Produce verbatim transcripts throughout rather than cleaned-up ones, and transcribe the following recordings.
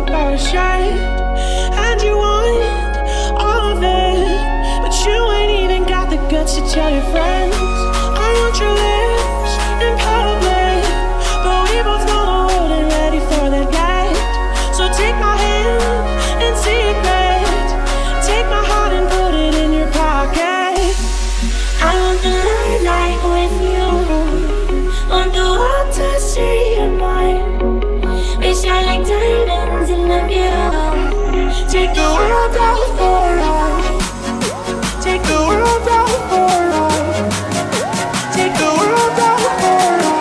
keep our shade. And you want all of it, but you ain't even got the guts to tell your friends. I want your lips in public, but we both know the world ain't ready for that yet. So take my hand in secret, take my heart and put it in your pocket. I want the night with you, want the world to see your mind. We shine like diamonds in the view. Take the world out for a ride. Take the world out for a ride. Take the world out for a ride.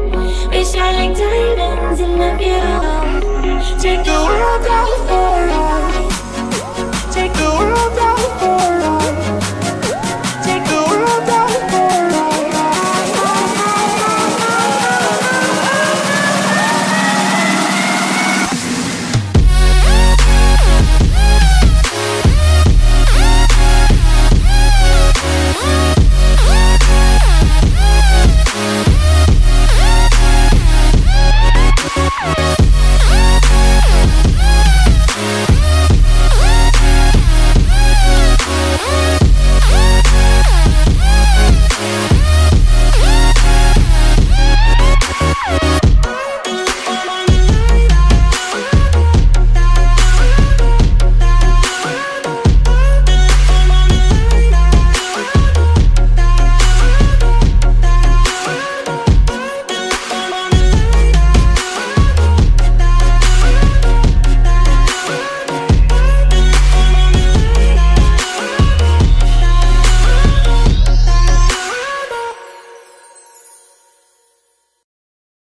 Take the world out for a ride.